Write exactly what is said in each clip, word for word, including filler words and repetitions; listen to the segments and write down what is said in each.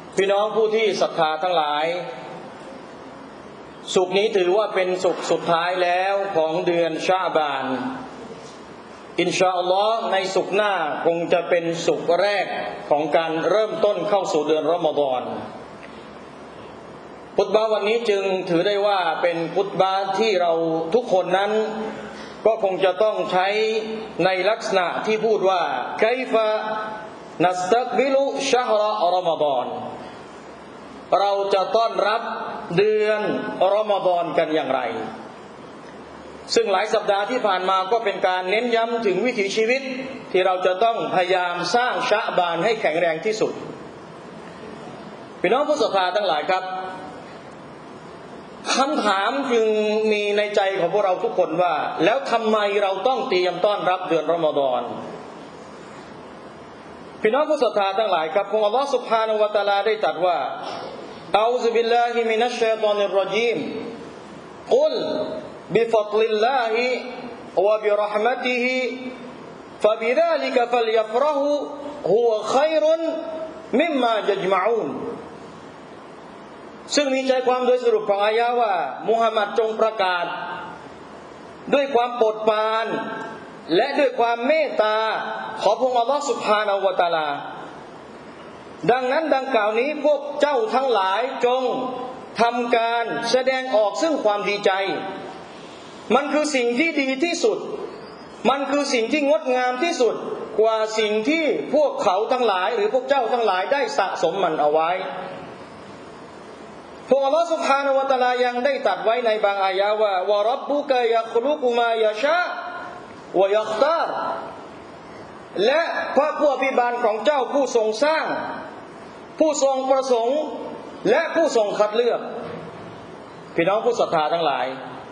พี่น้องผู้ที่ศรัทธาทั้งหลายสุขนี้ถือว่าเป็นสุขสุดท้ายแล้วของเดือนชะบานอินชาอัลลอฮ์ในสุขหน้าคงจะเป็นสุขแรกของการเริ่มต้นเข้าสู่เดือนรอมฎอนคุตบะห์วันนี้จึงถือได้ว่าเป็นคุตบะห์ที่เราทุกคนนั้นก็คงจะต้องใช้ในลักษณะที่พูดว่าไคฟะนัสตักบิลุชะฮรรอมฎอนเราจะต้อนรับเดือนรอมฎอนกันอย่างไรซึ่งหลายสัปดาห์ที่ผ่านมาก็เป็นการเน้นย้ำถึงวิถีชีวิตที่เราจะต้องพยายามสร้างชะบานให้แข็งแรงที่สุดพี่น้องผู้ศรัทธาทั้งหลายครับคำถามจึงมีในใจของพวกเราทุกคนว่าแล้วทำไมเราต้องเตรียมต้อนรับเดือนรอมฎอนพี่น้องผู้ศรัทธาทั้งหลายครับองค์อัลลอฮฺ سبحانه และ تعالى ได้ตรัสว่าอะอูซุบิลลาฮิมินัชชัยฏอนิรเราะญีมกุลบิฟัฎลิลลาฮิวะบิเราะห์มะติฮิฟะบิซาลิกะฟัลยัฟเราะฮูฮุวะค็อยรุนมิมมายัจมะอูนซึ่งมีใจความโดยสรุปของอายะห์ว่ามุฮัมมัดจงประกาศด้วยความโปรดปรานและด้วยความเมตตาขอพระองค์อัลลอฮฺ سبحانه และ تعالى ดังนั้นดังกล่าวนี้พวกเจ้าทั้งหลายจงทำการแสดงออกซึ่งความดีใจมันคือสิ่งที่ดีที่สุดมันคือสิ่งที่งดงามที่สุดกว่าสิ่งที่พวกเขาทั้งหลายหรือพวกเจ้าทั้งหลายได้สะสมมันเอาไว้พระองค์อัลลอฮฺ سبحانه และ تعالى ยังได้ตรัสไว้ในบางอายะห์ว่าวะร็อบบุกะยัคลุกุมายะชาวะยัคตาร์และพระผู้อภิบาลของเจ้าผู้ทรงสร้างผู้ทรงประสงค์และผู้ทรงคัดเลือกพี่น้องผู้ศรัทธาทั้งหลาย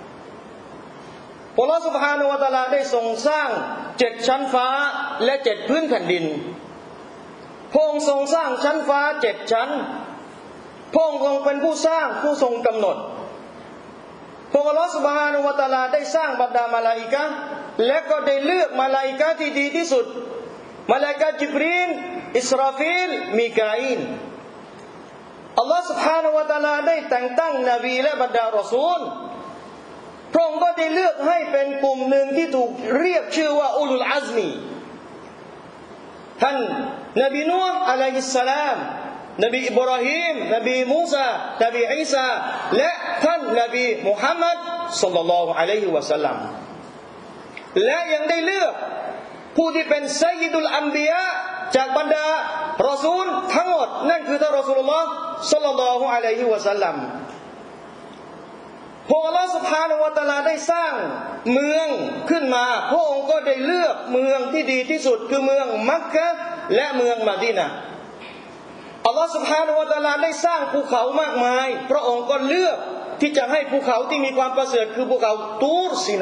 อัลลอฮฺ سبحانه และ تعالى ได้ทรงสร้างเจ็ดชั้นฟ้าและเจ็ดพื้นแผ่นดินพระองค์ทรงสร้างชั้นฟ้าเจ็ดชั้นพระองค์ทรงเป็นผู้สร้างผู้ทรงกำหนดพระองค์อัลลอฮฺ سبحانه และ تعالى ได้สร้างบรรดามาลาอิกะฮ์และก็ได้เลือกมาลาอิกะฮ์ที่ดีที่สุดมาลาอิกะฮ์ญิบรีลอิสราฟีลมีกาอีลอัลลอฮฺ سبحانه และ تعالى ได้แต่งตั้งนบีและบรรดารอซูลพระองค์ก็ได้เลือกให้เป็นกลุ่มหนึ่งที่ถูกเรียกชื่อว่าอุลุลอัซมีท่านนบีนูห์อะลัยฮิสสลามนบีอิบราฮิมนบีมูซานบีอีสาและท่านนบีมุฮัมมัดศ็อลลัลลอฮุอะลัยฮิวะซัลลัมและยังได้เลือกผู้ที่เป็นซัยยิดุลอัมบิยะจากบรรดารอซูลทั้งหมดนั่นคือท่านรอซูลุลลอฮ์ศ็อลลัลลอฮุอะลัยฮิวะซัลลัมพระองค์อัลเลาะห์ซุบฮานะฮูวะตะอาลาได้สร้างเมืองขึ้นมาพระองค์ก็ได้เลือกเมืองที่ดีที่สุดคือเมืองมักกะฮ์และเมืองมะดีนะห์อัลเลาะห์ซุบฮานะฮูวะตะอาลาได้สร้างภูเขามากมายพระองค์ก็เลือกที่จะให้ภูเขาที่มีความประเสริฐคือภูเขาตูรซีไน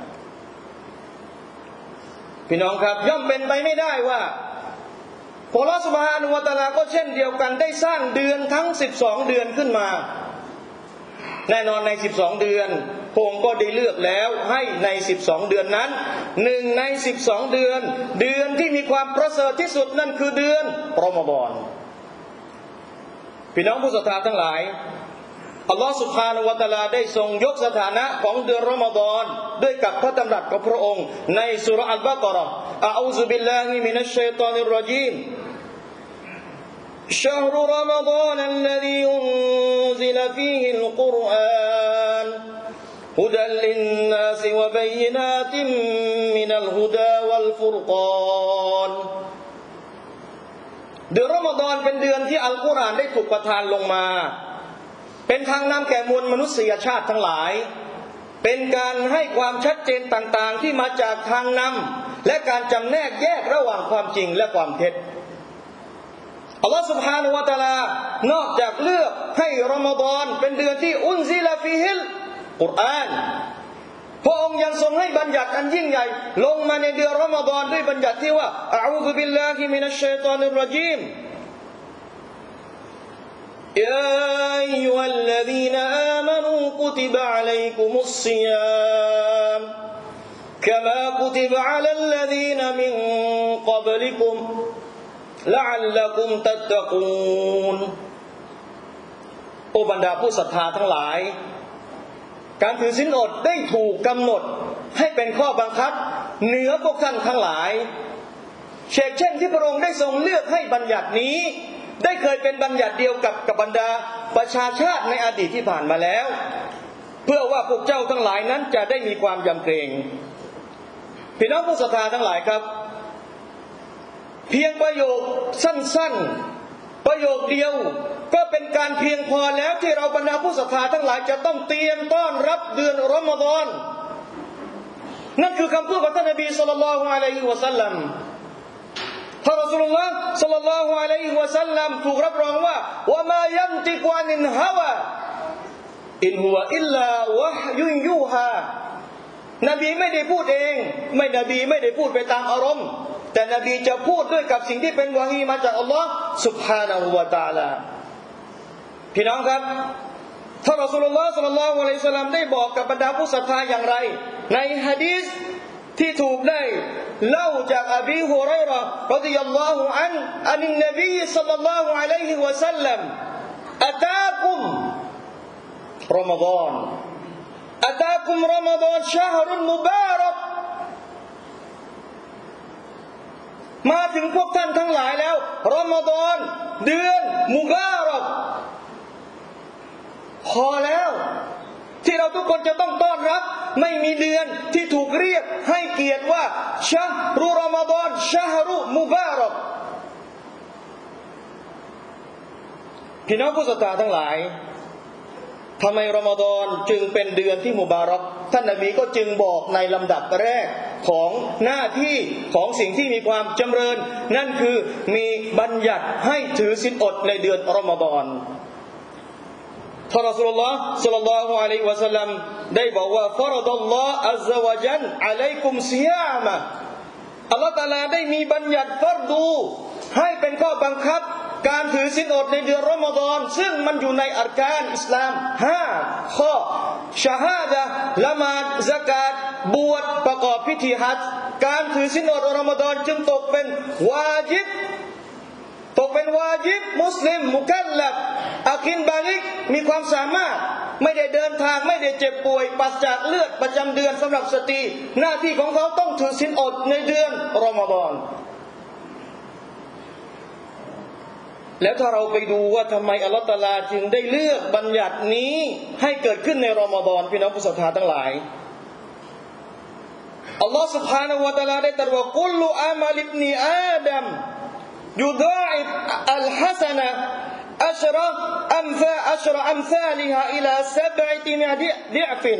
พี่น้องครับย่อมเป็นไปไม่ได้ว่าอัลเลาะห์ซุบฮานะฮูวะตะอาลาก็เช่นเดียวกันได้สร้างเดือนทั้งสิบสองเดือนขึ้นมาแน่นอนในสิบสองเดือนพระองค์ก็ได้เลือกแล้วให้ในสิบสองเดือนนั้นหนึ่งในสิบสองเดือนเดือนที่มีความประเสริฐที่สุดนั่นคือเดือนรอมฎอนพี่น้องผู้ศรัทธาทั้งหลายอัลลอฮฺซุบฮานะฮูวะตะอาลาได้ทรงยกสถานะของเดือนรอมฎอนด้วยกับพระดำรัสของพระองค์ในซูเราะห์อัลบะเกาะเราะห์อะอูซุบิลลาฮิมินัชชัยฏอนิรเราะญีมشهر رمضان الذي أنزل فيه القرآن هدى للناس وبينات من الهدى والفرقان เดือนรอมฎอนเป็นเดือนที่อัลกุรอานได้ถูกประทานลงมาเป็นทางนำแก่มวลมนุษยชาติทั้งหลายเป็นการให้ความชัดเจนต่างๆที่มาจากทางนำและการจำแนกแยกระหว่างความจริงและความเท็จอัลลอฮฺ سبحانه และ تعالى นอกจากเลือกให้รอมฎอนเป็นเดือนที่อุนซิลาฟีฮิลกุรอานพระองค์ยังทรงให้บัญญัติอันยิ่งใหญ่ลงมาในเดือนรอมฎอนด้วยบัญญัติที่ว่าอะอูซุบิลลาฮิมินัชชัยฏอนิรเราะญีมยาอัยยูฮัลลซีนอามานูกุติบะอะลัยกุมุศศิยามกะมากุติบะอะลัลลซีนมินกับลิกุมละอัลลักุมตัตตะกูนโอบรรดาผู้ศรัทธาทั้งหลายการถือศีลอดได้ถูกกำหนดให้เป็นข้อบังคับเหนือพวกท่านทั้งหลายเช่นเช่นที่พระองค์ได้ทรงเลือกให้บัญญัตินี้ได้เคยเป็นบัญญัติเดียวกับกับบรรดาประชาชาติในอดีตที่ผ่านมาแล้วเพื่อว่าพวกเจ้าทั้งหลายนั้นจะได้มีความยำเกรงพี่น้องผู้ศรัทธาทั้งหลายครับเพียงประโยคสั้นๆประโยคเดียวก็เป็นการเพียงพอแล้วที่เราบรรดาผู้ศรัทธาทั้งหลายจะต้องเตรียมต้อนรับเดือนรอมฎอนนั่นคือคำพูดของท่านนบีศ็อลลัลลอฮุอะลัยฮิวะซัลลัมท่านรอซูลุลลอฮ์ศ็อลลัลลอฮุอะลัยฮิวะซัลลัมถูกรับรองว่าวะมายันติกวานินฮาวะอินฮุวะอิลลาวะฮยุนยูฮานบีไม่ได้พูดเองไม่นบีไม่ได้พูดไปตามอารมณ์แต่นบีจะพูดด้วยกับสิ่งที่เป็นวะฮีมาจากอัลลอฮ์ซุบฮานะฮูวะตะอาลาพี่น้องครับท่านรอซูลุลลอฮ์ ศ็อลลัลลอฮุอะลัยฮิวะซัลลัมได้บอกกับบรรดาผู้ศรัทธาอย่างไรในหะดีษที่ถูกได้เล่าจากอบีฮุรัยเราะห์รอฎิยัลลอฮุอันอันนบีศ็อลลัลลอฮุอะลัยฮิวะซัลลัมอะตากุมรอมฎอนอะตากุมรอมฎอนชะฮรุนมุบารักมาถึงพวกท่านทั้งหลายแล้วรอมฎอนเดือนมุบารักพอแล้วที่เราทุกคนจะต้องต้อนรับไม่มีเดือนที่ถูกเรียกให้เกียรติว่าชะฮรุรอมฎอนชะฮรุมุบารักพี่น้องผู้ศรัทธาทั้งหลายทำไมรอมฎอนจึงเป็นเดือนที่มุบารักท่านนบีก็จึงบอกในลำดับแรกของหน้าที่ของสิ่งที่มีความจำเริญนั่นคือมีบัญญัติให้ถือศีลอดในเดือนรอมฎอนท่านรอซูลุลลอฮ์ ศ็อลลัลลอฮุอะลัยฮิวะซัลลัมได้บอกว่าฟะรฎัลลอฮ์อัซซะวะญัลอะลัยกุมซิยามะอัลเลาะห์ตะอาลาได้มีบัญญัติฟัรดูให้เป็นข้อบังคับการถือศีลอดในเดือนรอมฎอนซึ่งมันอยู่ในอัรกานอิสลามห้าข้อชะฮาดะห์ละหมาดซะกาตบวชประกอบพิธีฮัจญ์การถือศีลอดรอมฎอนจึงตกเป็นวาญิบตกเป็นวาญิบมุสลิมมุกัลลัฟอากินบาลิกมีความสามารถไม่ได้เดินทางไม่ได้เจ็บป่วยปราศจากเลือดประจำเดือนสำหรับสตรีหน้าที่ของเขาต้องถือศีลอดในเดือนรอมฎอนแล้วถ้าเราไปดูว่าทำไมอัลเลาะห์ตะอาลาจึงได้เลือกบัญญัตินี้ให้เกิดขึ้นในรอมฎอนพี่น้องผู้ศรัทธาทั้งหลายอัลลอฮฺ سبحانه และ تعالى ได้ตรัสว่ากุลลุอามัลอิบนีอาดัมยุฎาอิบอัลฮัสนะอัชรออัมซาอัชรออัมซาลิฮาอิลาซับอิติมิอะดิอฟิน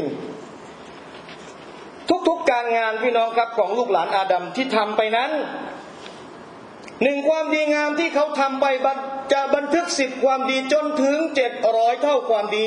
ทุกๆการงานพี่น้องครับของลูกหลานอาดัมที่ทำไปนั้นหนึ่งความดีงามที่เขาทำไปจะบันทึกสิบความดีจนถึงเจ็ดร้อยเท่าความดี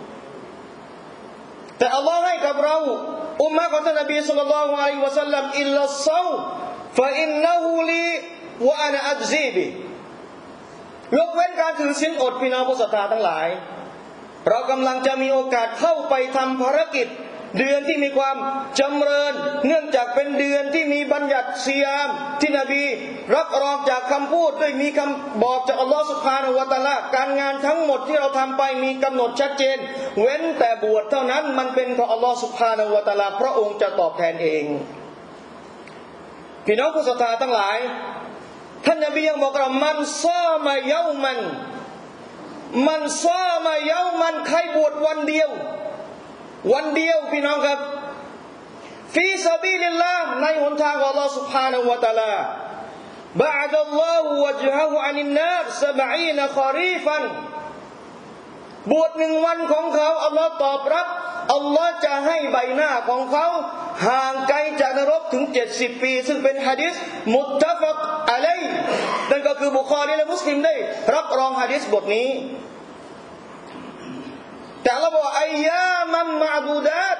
แต่อัลลอฮ์ให้กับเราอุมมะของท่านนบีศ็อลลัลลอฮุอะลัยฮิวะซัลลัมอิลลัสซอมฟะอินนะฮูลีวะอะนะอัจซีบิยกเว้นการถือศีลอดพี่น้องผู้ศรัทธาทั้งหลายเรากำลังจะมีโอกาสเข้าไปทำภารกิจเดือนที่มีความจำเริญเนื่องจากเป็นเดือนที่มีบัญญัติซิยามที่นบีรับรองจากคำพูดด้วยมีคำบอกจากอัลลอฮฺซุบฮานะฮูวะตะอาลาการงานทั้งหมดที่เราทำไปมีกำหนดชัดเจนเว้นแต่บวชเท่านั้นมันเป็นของอัลลอฮฺซุบฮานะฮูวะตะอาลาพระองค์จะตอบแทนเองพี่น้องผู้ศรัทธาทั้งหลายท่านนบียังบอกเรามันซามาเยามันมันซามาเยามันใครบวชวันเดียววันเดียวพี่น้องครับฟีซะบีลิลลาห์ในหนทางของอัลลอฮฺ سبحانه และ تعالى บะอ์ดอัลลอฮฺวะจฮะฮูอานินนาส سبعين คอรีฟันบวชหนึ่งวันของเขาอัลลอฮฺตอบรับอัลลอฮฺจะให้ใบหน้าของเขาห่างไกลจากนรกถึงเจ็ดสิบปีซึ่งเป็นหะดีษมุตตะฟักอะลัยห์นั่นก็คือบุคอรีและมุสลิมได้รับรองหะดีษบทนี้แต่เราบอกอัยยามัมมะบูดาต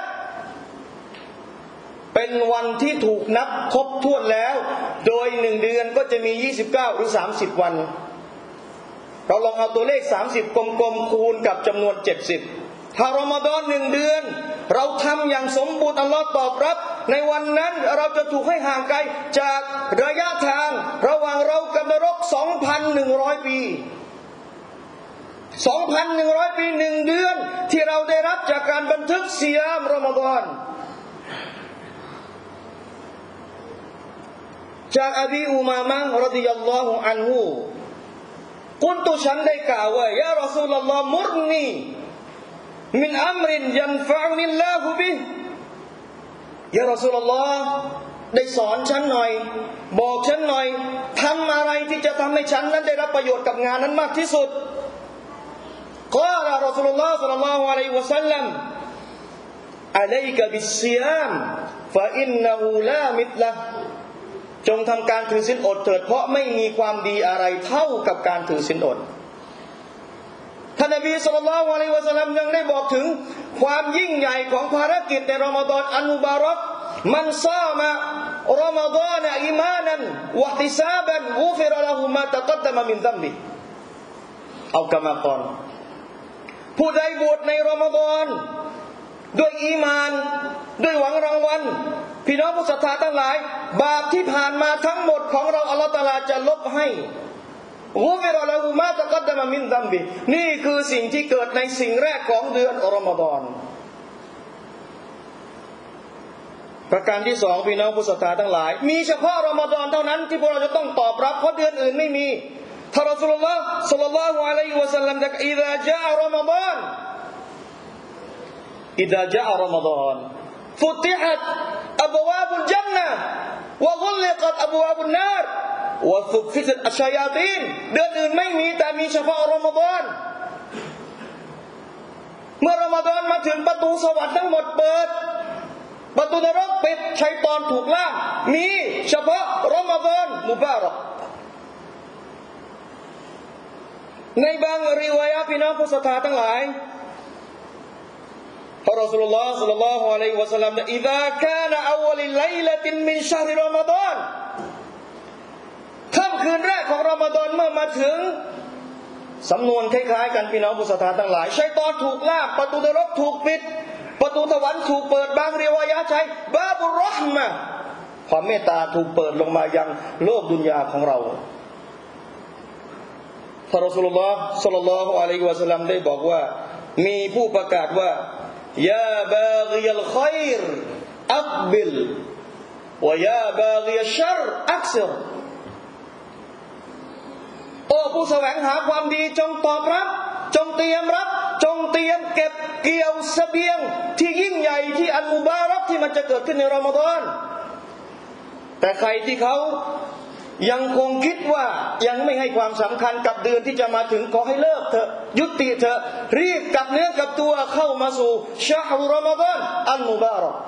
เป็นวันที่ถูกนับครบถ้วนแล้วโดยหนึ่งเดือนก็จะมียี่สิบเก้าหรือสามสิบวันเราลองเอาตัวเลขสามสิบกลมๆคูณกับจำนวนเจ็ดสิบถ้ารอมฎอนหนึ่งเดือนเราทำอย่างสมบูรณ์อัลลอฮ์ตอบรับในวันนั้นเราจะถูกให้ห่างไกลจากระยะทางระหว่างเรากับนรก สองพันหนึ่งร้อย ปีสองพันหนึ่งร้อยปีหนึ่งเดือนที่เราได้รับจากการบันทึกซิยามรอมฎอนจากอบีอุมามะฮ์รอฎิยัลลอฮุอันฮุกุนตุฉันได้กล่าวว่ายารอซูลุลลอฮ์มุรนีมินอัมรินยันฟะอุนิลลาฮุบิฮ์ยารอซูลุลลอฮ์ได้สอนฉันหน่อยบอกฉันหน่อยทำอะไรที่จะทำให้ฉันนั้นได้รับประโยชน์กับงานนั้นมากที่สุดกล่าวรอซูลุลลอฮ์ศ็อลลัลลอฮุอะลัยฮิวะซัลลัมอะลัยกะบิศซิยามฟะอินนะฮูลามิธละจงทำการถือศีลอดเถิดเพราะไม่มีความดีอะไรเท่ากับการถือศีลอดท่านนบีศ็อลลัลลอฮุอะลัยฮิวะซัลลัมยังได้บอกถึงความยิ่งใหญ่ของภารกิจในรอมฎอนอันมุบารักมันซามะรอมฎอนอีมานันวะอิห์ติซาบันกุฟิรละฮูมาตะกัดดะมะมินซัมบิเอากะมากอนผู้ใดบวชในรอมฎอนด้วยอีมานด้วยหวังรางวัลพี่น้องผู้ศรัทธาทั้งหลายบาปที่ผ่านมาทั้งหมดของเราอัลเลาะห์ตะอาลาจะลบให้กุฟิรละฮูมาตะกัดดะมะมินซัมบินี่คือสิ่งที่เกิดในสิ่งแรกของเดือนรอมฎอนประการที่สองพี่น้องผู้ศรัทธาทั้งหลายมีเฉพาะรอมฎอนเท่านั้นที่พวกเราจะต้องตอบรับเพราะเดือนอื่นไม่มีท่านรอซูลุลลอฮ์ศ็อลลัลลอฮุอะลัยฮิวะซัลลัมบอกอิซาญาอะรอมฎอนอิซาญาอะรอมฎอนฟุติฮัตอับวาบุลญันนะห์วะกุลิกัตอับวาบุนนารวะซุฟิซัตอัชชัยาตีนเดือนอื่นไม่มีแต่มีเฉพาะรอมฎอนเมื่อรอมฎอนมาถึงประตูสวรรค์ทั้งหมดเปิดประตูนรกปิดชัยฏอนถูกล่ามมีเฉพาะรอมฎอนมุบารักในบางริวายะห์พี่น้องผู้ศรัทธาทั้งหลายพระรอซูลุลลอฮ์ศ็อลลัลลอฮุอะลัยฮิวะซัลลัมอิซากานะอัวลิลไลละตินมินชะฮริรอมฎอนค่ำคืนแรกของรอมฎอนเมื่อมาถึงสำนวนคล้ายๆกันพี่น้องผู้ศรัทธาทั้งหลายชัยฏอนถูกล่ามประตูนรกถูกปิดประตูสวรรค์ถูกเปิดบางริวายะห์ใช้บาบุรเราะห์มะห์ความเมตตาถูกเปิดลงมายังโลกดุนยาของเราท่านรอซูลุลลอฮ์ศ็อลลัลลอฮุอะลัยฮิวะซัลลัมได้บอกว่ามีผู้ประกาศว่ายาบากิยัลค็อยรอักบิลวะยาบากิยัชชัรอักซิรโอ้ผู้แสวงหาความดีจงตอบรับจงเตรียมรับจงเตรียมเก็บเกี่ยวเสบียงที่ยิ่งใหญ่ที่อันมุบารักที่มันจะเกิดขึ้นในรอมฎอนแต่ใครที่เขายังคงคิดว่ายังไม่ให้ความสำคัญกับเดือนที่จะมาถึงขอให้เลิกเถอะยุติเถอะรีบกลับเนื้อกลับตัวเข้ามาสู่ชะฮรุรอมฎอนอันมุบารัก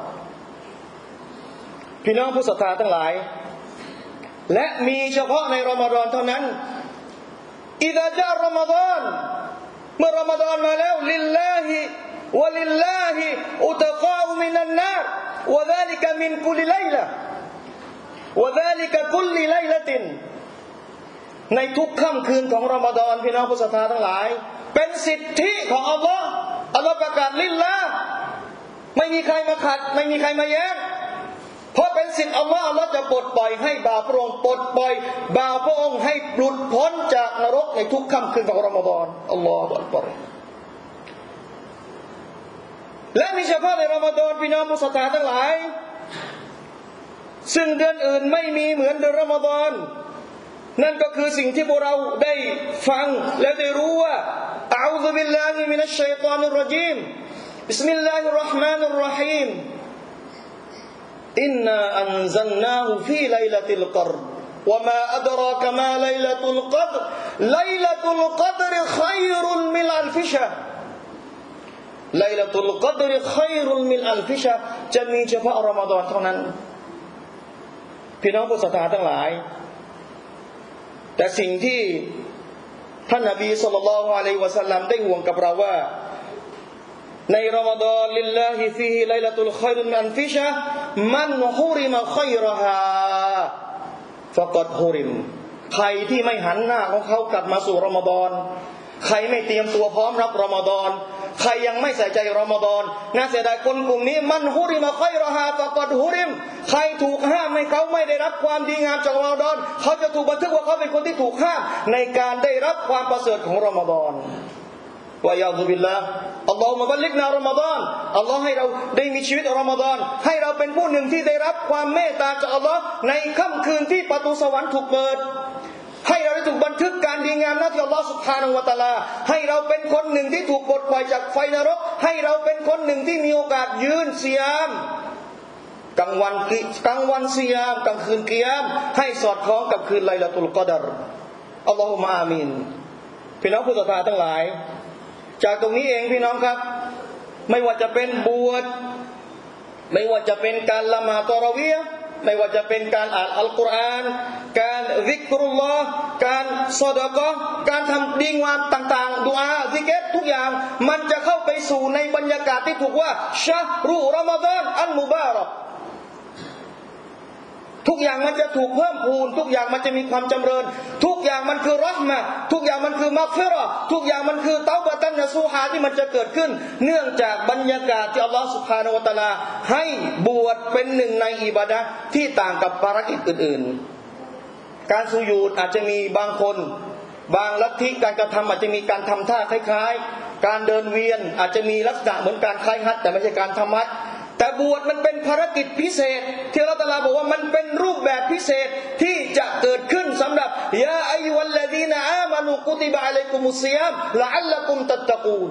พี่น้องผู้ศรัทธาทั้งหลายและมีเฉพาะในรอมฎอนเท่านั้นอิซาญารอมฎอนเมื่อรอมฎอนมาแล้วลิลลาฮิวะลิลลาฮิอุตกาอุมินันนารวะซาลิกะมินกุลิไลละวะซาลิกะกุลิไลละตินในทุกค่ำคืนของรอมฎอนพี่น้องผู้ศรัทธาทั้งหลายเป็นสิทธิของอัลลอฮ์อัลลอฮ์ประกาศลิลลาห์ไม่มีใครมาขัดไม่มีใครมาแย้งเพราะเป็นสิทธิอัลลอฮ์อัลลอฮ์จะปลดปล่อยให้บ่าวพระองค์ปลดปล่อยบ่าวพระองค์ให้หลุดพ้นจากนรกในทุกค่ำคืนของรอมฎอนอัลลอฮฺอักบัรและมีเฉพาะในรอมฎอนพี่น้องผู้ศรัทธาทั้งหลายซึ่งเดือนอื่นไม่มีเหมือนเดือนรอมฎอนนั่นก็คือสิ่งที่พวกเราได้ฟังและได้รู้ว่าอะอูซุบิลลาฮิมินัชชัยฏอนิรเราะญีมบิสมิลลาฮิรเราะห์มานิรเราะฮีมอินนาอันซัลนาฮูฟีไลลาติลกอดรวะมาอัดรากะมาไลลาตุลกอดรไลลาตุลกอดรค็อยรุนมินอัลฟิชะฮ์ไลลาตุลกอดรค็อยรุนมินอัลฟิชะฮ์จะมีเฉพาะรอมฎอนเท่านั้นพี่น้องผู้ศรัทธาทั้งหลายแต่สิ่งที่ท่านนบีศ็อลลัลลอฮุอะลัยฮิวะซัลลัมได้ห่วงกับเราว่าในรอมฎอนลิลลาฮิฟีฮิไลลาตุลค็อยรุนมินอัลฟิชะฮ์มันฮุริมะค็อยรฮาฟะกัดฮุริมใครที่ไม่หันหน้าของเขากลับมาสู่รอมฎอนใครไม่เตรียมตัวพร้อมรับรอมฎอนใครยังไม่ใส่ใจรอมฎอนน่าเสียดายคนกลุ่มนี้มันฮุริมะค็อยรฮาฟะกัดฮุริมใครถูกห้ามให้เขาไม่ได้รับความดีงามจากรอมฎอนเขาจะถูกบันทึกว่าเขาเป็นคนที่ถูกห้ามในการได้รับความประเสริฐของรอมฎอนวะยาซุบิลลาห์อัลลอฮุมะบัลลิกนารอมฎอนอัลลอฮ์ให้เราได้มีชีวิตรอมฎอนให้เราเป็นผู้หนึ่งที่ได้รับความเมตตาจากอัลลอฮ์ในค่ำคืนที่ประตูสวรรค์ถูกเปิดให้เราได้ถูกบันทึกการดีงามหน้าที่อัลลอฮ์ซุบฮานะฮูวะตะอาลาให้เราเป็นคนหนึ่งที่ถูกปลดปล่อยจากไฟนรกให้เราเป็นคนหนึ่งที่มีโอกาสยืนเสียมกลางวันกลางวันเสียมกลางคืนกิยามให้สอดคล้องกับคืนไลลาตุลกอดรอัลลอฮุมะอามีนพี่น้องผู้ศรัทธาทั้งหลายจากตรงนี้เองพี่น้องครับไม่ว่าจะเป็นบวชไม่ว่าจะเป็นการละหมาดตะเราะวีห์ไม่ว่าจะเป็นการอ่านอัลกุรอานการซิกรุลลอฮ์การซอดะกอฮ์การทำดีงามต่างๆดุอาซิกรทุกอย่างมันจะเข้าไปสู่ในบรรยากาศที่ถูกว่าชะฮรุรอมฎอนอัลมุบารักทุกอย่างมันจะถูกเพิ่มพูนทุกอย่างมันจะมีความจำเริญทุกอย่างมันคือเราะห์มะห์ทุกอย่างมันคือมัฆฟิเราะห์ทุกอย่างมันคือเตาบะตันนะซูฮาที่มันจะเกิดขึ้นเนื่องจากบรรยากาศที่อัลลอฮฺซุบฮานะฮูวะตะอาลาให้บวชเป็นหนึ่งในอิบาดะห์ที่ต่างกับภารกิจอื่นๆการสุญูดอาจจะมีบางคนบางลัทธิการกระทำอาจจะมีการทำท่าคล้ายๆการเดินเวียนอาจจะมีลักษณะเหมือนการคล้ายฮัจญ์แต่ไม่ใช่การทำฮัจญ์แต่บวชมันเป็นภารกิจพิเศษที่อัลเลาะห์ตะอาลาบอกว่ามันเป็นรูปแบบพิเศษที่จะเกิดขึ้นสำหรับยาอัยยุฮัลลซีนะอามานูกุติบะอะลัยกุมุศซิยามละอัลละกุมตัตตะกูน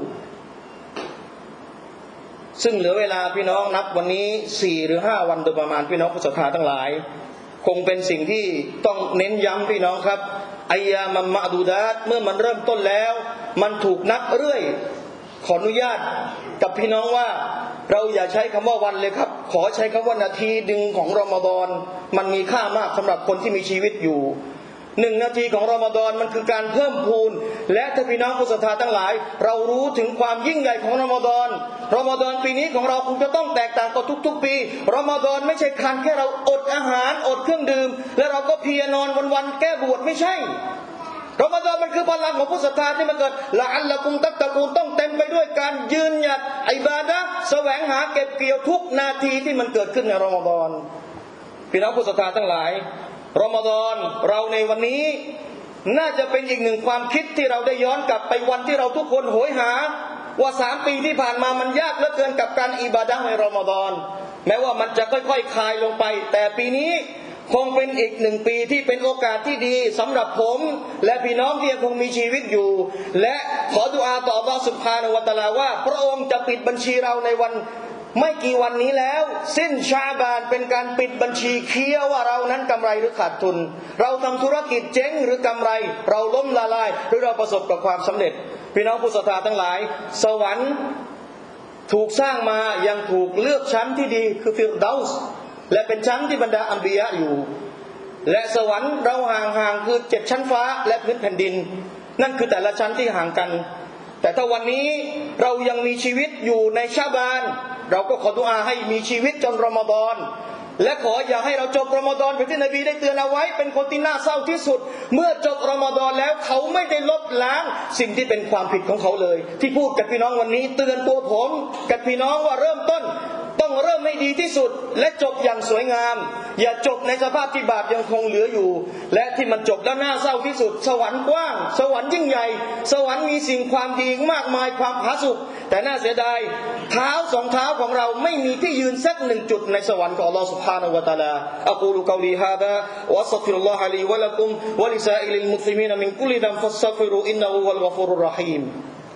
ซึ่งเหลือเวลาพี่น้องนับวันนี้สี่หรือห้าวันโดยประมาณพี่น้องผู้ศรัทธาทั้งหลายคงเป็นสิ่งที่ต้องเน้นย้ำพี่น้องครับอัยยามัมมะดูดาตเมื่อมันเริ่มต้นแล้วมันถูกนับเรื่อยขออนุญาตกับพี่น้องว่าเราอย่าใช้คำว่าวันเลยครับขอใช้คำว่านาทีดึงของรอมฎอนมันมีค่ามากสำหรับคนที่มีชีวิตอยู่หนึ่งนาทีของรอมฎอนมันคือการเพิ่มพูนและถ้าพี่น้องผู้ศรัทธาทั้งหลายเรารู้ถึงความยิ่งใหญ่ของรอมฎอนรอมฎอนปีนี้ของเราคงจะต้องแตกต่างกว่าทุกๆปีรอมฎอนไม่ใช่คันแค่เราอดอาหารอดเครื่องดื่มแล้วเราก็เพียรนอนวันๆแก้บวชไม่ใช่รอมฎอนมันคือพลังของผู้ศรัทธาที่มันเกิดละอัลละกุมตัตตะกูนต้องเต็มไปด้วยการยืนหยัดอิบาดะห์แสวงหาเก็บเกี่ยวทุกนาทีที่มันเกิดขึ้นในรอมฎอนพี่น้องผู้ศรัทธาทั้งหลายรอมฎอนเราในวันนี้น่าจะเป็นอีกหนึ่งความคิดที่เราได้ย้อนกลับไปวันที่เราทุกคนโหยหาว่าสามปีที่ผ่านมามันยากเหลือเกินกับการอิบาดะห์ในรอมฎอนแม้ว่ามันจะค่อยๆคลายลงไปแต่ปีนี้คงเป็นอีกหนึ่งปีที่เป็นโอกาสที่ดีสำหรับผมและพี่น้องที่ยังคงมีชีวิตอยู่และขอดุอาต่ออัลเลาะห์ซุบฮานะฮูวะตะอาลาว่าพระองค์จะปิดบัญชีเราในวันไม่กี่วันนี้แล้วสิ้นชาบานเป็นการปิดบัญชีเคลียร์ว่าเรานั้นกำไรหรือขาดทุนเราทำธุรกิจเจ๊งหรือกำไรเราล้มละลายหรือเราประสบกับความสำเร็จพี่น้องผู้ศรัทธาทั้งหลายสวรรค์ถูกสร้างมายังถูกเลือกชั้นที่ดีคือฟิรเดาส์และเป็นชั้นที่บรรดาอัมบิยะอยู่และสวรรค์เราห่างๆคือเจ็ดชั้นฟ้าและพื้นแผ่นดินนั่นคือแต่ละชั้นที่ห่างกันแต่ถ้าวันนี้เรายังมีชีวิตอยู่ในชาบานเราก็ขอดุอาให้มีชีวิตจนรอมฎอนและขออย่าให้เราจบรอมฎอนแบบที่นบีได้เตือนเอาไว้เป็นคนที่น่าเศร้าที่สุดเมื่อจบรอมฎอนแล้วเขาไม่ได้ลบล้างสิ่งที่เป็นความผิดของเขาเลยที่พูดกับพี่น้องวันนี้เตือนตัวผมกับพี่น้องว่าเริ่มต้นต้องเริ่มให้ดีที่สุดและจบอย่างสวยงามอย่าจบในสภาพที่บาปยังคงเหลืออยู่และที่มันจบแล้วน่าเศร้าที่สุดสวรรค์กว้างสวรรค์ยิ่งใหญ่สวรรค์มีสิ่งความดีมากมายความผาสุกแต่น่าเสียดายเท้าสองเท้าของเราไม่มีที่ยืนสักหนึ่งจุดในสวรรค์ของอัลลอฮฺ سبحانه และ تعالى أقول قولي هذا وأستغفر الله لي ولكم ولسائر المسلمين من كل ذنب فاستغفروا إنه هو الغفور الرحيم